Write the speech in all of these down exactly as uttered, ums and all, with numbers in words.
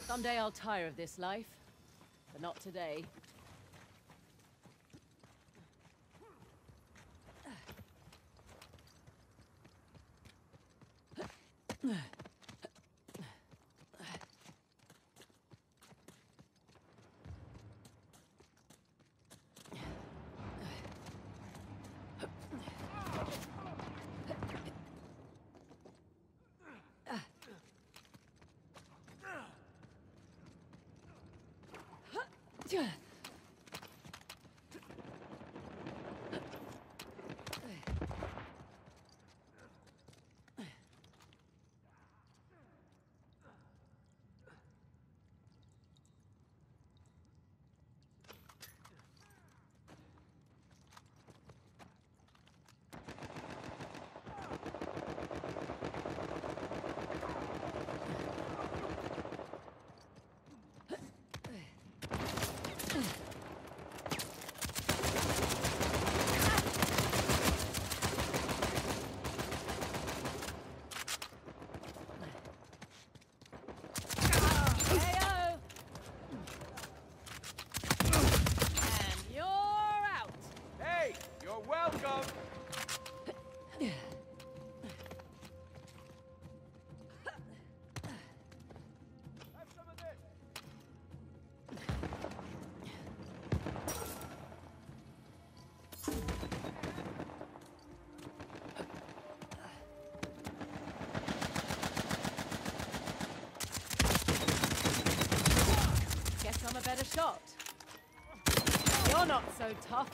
Someday I'll tire of this life, but not today. I'm a better shot. You're not so tough.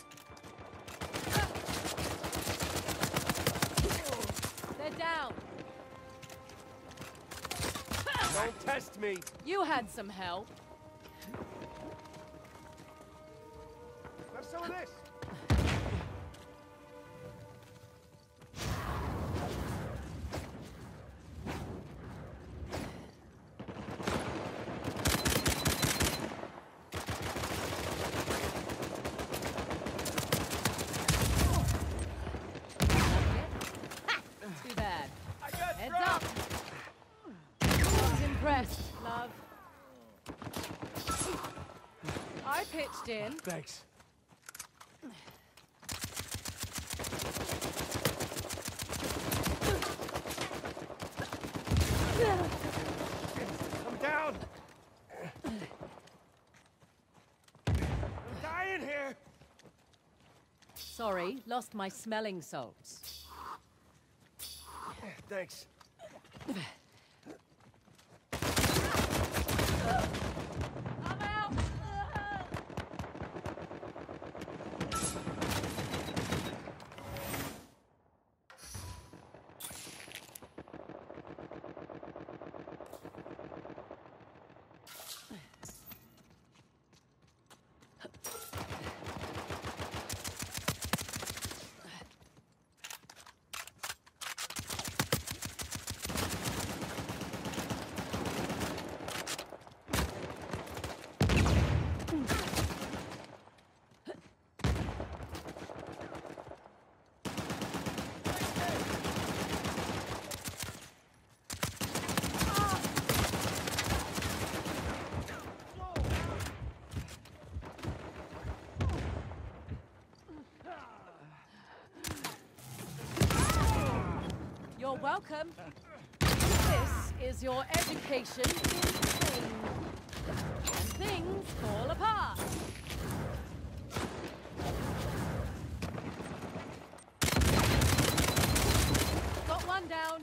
They're down. Don't test me. You had some help. Have some of this. Love. I pitched in. Thanks. Come down. I'm dying here. Sorry, lost my smelling salts. Thanks. I'm out! You're welcome. This is your education in pain. And things fall apart. Got one down.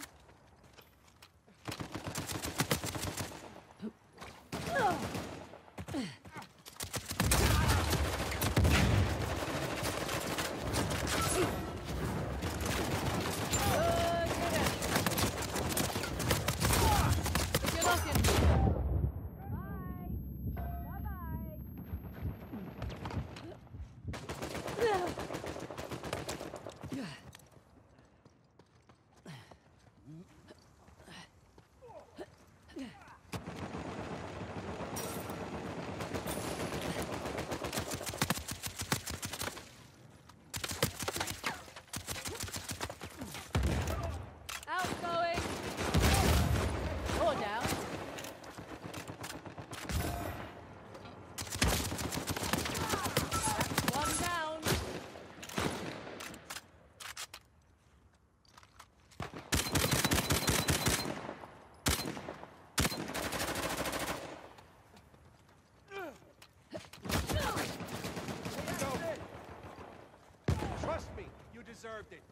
deserved it.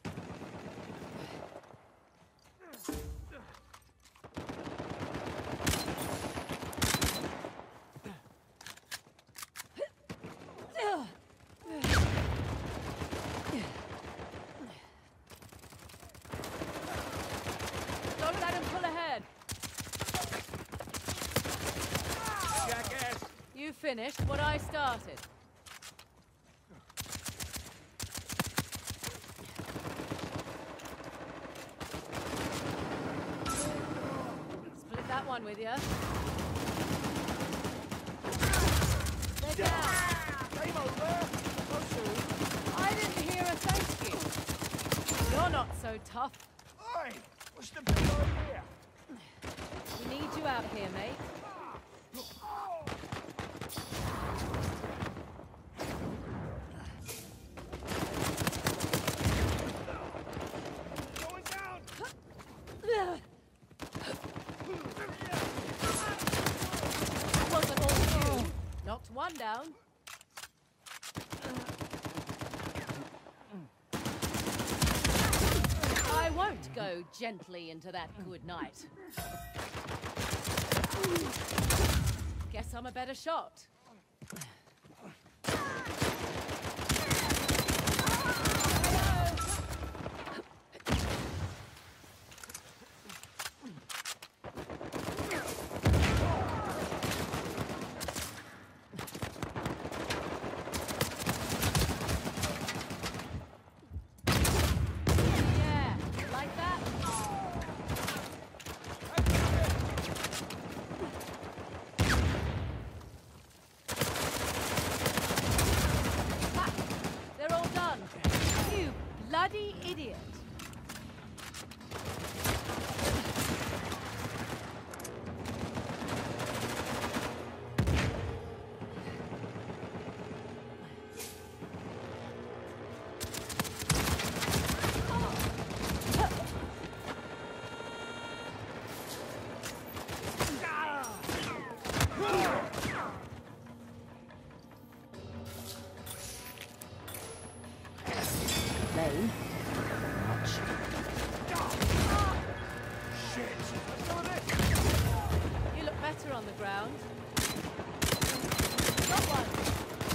Don't let him pull ahead. Jackass! You finished what I started. Split that one with you. They're down. Game over! So soon. I didn't hear a thank you. You're not so tough. Oi! What's the big idea? We need you out here, mate. Going down! That wasn't all you. Knocked one down. I won't go gently into that good night. Guess I'm a better shot. Yeah, like that? Ha! They're all done. You bloody idiot. Lane. Much. Shit! Some of this! You look better on the ground. Got one.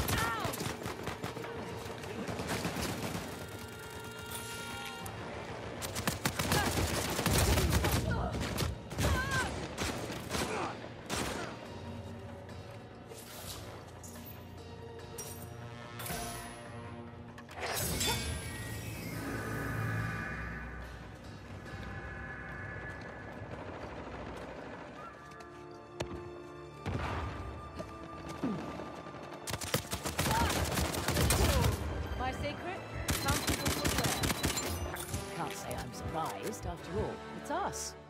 My secret? Comfortable footwear. Can't say I'm surprised. After all, it's us.